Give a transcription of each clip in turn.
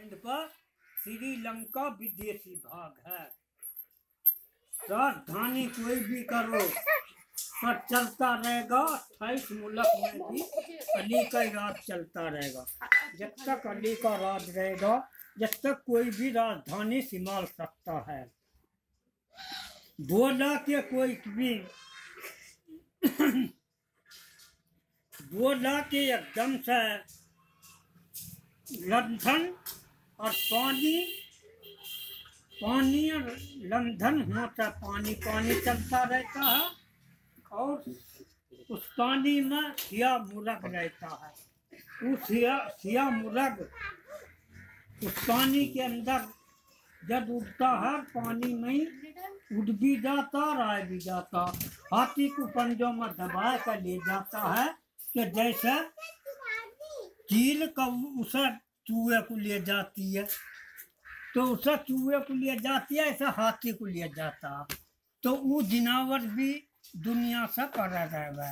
Band पर श्रीलंका विदेशी भाग है। राजधानी कोई भी करो पर चलता रहेगा। 28 मुल्क में भी अली का राज चलता रहेगा। जब तक अली का राज रहेगा, जब तक कोई भी राजधानी संभाल सकता है। बोला के कोई भी बोला के एकदम से लंधन और पानी और लंधन होता, पानी चलता रहता है और उस पानी में सिया मुर्ग रहता है। उस सिया मुर्ग उस पानी के अंदर जब उड़ता है, पानी में उड़ भी जाता, रह भी जाता। हाथी को पंजों में दबा कर ले जाता है कि जैसे चील का उसे चूहे को ले जाती है, तो उसे चूहे को ले जाती है, ऐसा हाथी को ले जाता। तो वो जिनावर भी दुनिया से पड़ा रहेगा।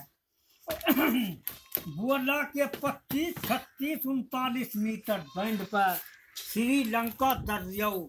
बोला के 25, 36, 39 मीटर बैंड पर श्रीलंका दरियाऊ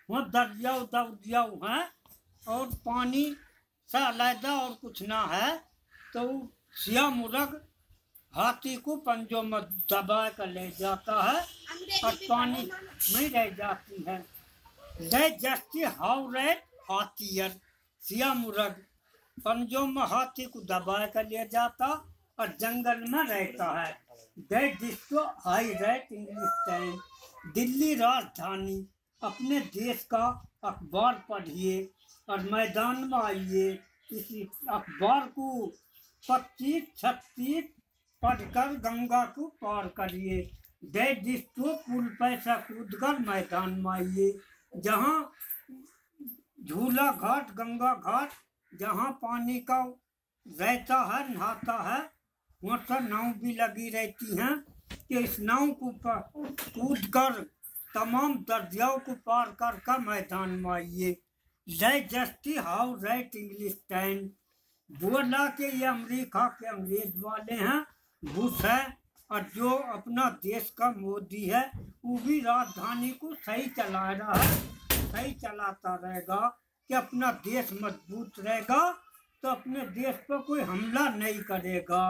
है और पानी से अलहदा और कुछ ना है। तो सिया मुर्ग हाथी को पंजों में दबा कर ले जाता है और पानी में रह जाती है। जैसे हाउ रेट हाथी सिया मुर्ग पंजों में हाथी को दबा कर ले जाता और जंगल में रहता है। जिसको हाई रेट इंग्लिश दिल्ली राजधानी। अपने देश का अखबार पढ़िए और मैदान में आइए। इसी अखबार को 25, 36 पढ़कर गंगा को पार करिए। जिसको पुल पैसा कूद कर मैदान में आइए। जहाँ झूला घाट, गंगा घाट, जहाँ पानी का रहता है, नहाता है, वहाँ से नाव भी लगी रहती हैं कि इस नाव को कूद कर तमाम दरियाओं को पार कर मैदान में आइए। Just how write English time. बोला के ये अमेरिका के अंग्रेज वाले हैं, बुश है, और जो अपना देश का मोदी है वो भी राजधानी को सही चला रहा है, सही चलाता रहेगा कि अपना देश मजबूत रहेगा तो अपने देश पर कोई हमला नहीं करेगा।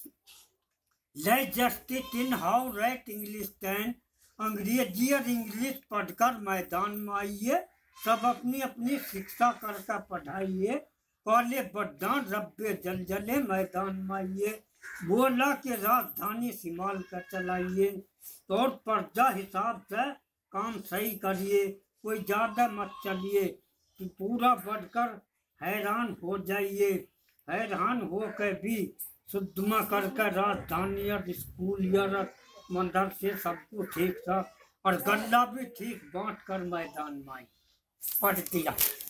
Justice in how write English time. अंग्रेजी और इंग्लिश पढ़कर मैदान में आइए। सब अपनी अपनी शिक्षा करके पढ़ाइए। काले बड्डान रब्बे जलजले मैदान में आइए। बोला के राजधानी संभाल कर चलाइए और पर्दा हिसाब से काम सही करिए। कोई ज़्यादा मत चलिए कि पूरा बढ़कर हैरान हो जाइए। हैरान हो कर भी शुद्ध में करके राजधानी और स्कूल या मंदिर से सबको ठीक था और गल्ला भी ठीक बांट कर मैदान में आई पढ़ दिया।